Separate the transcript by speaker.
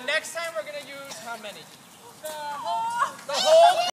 Speaker 1: next time we're going to use how many?
Speaker 2: The whole.
Speaker 1: The whole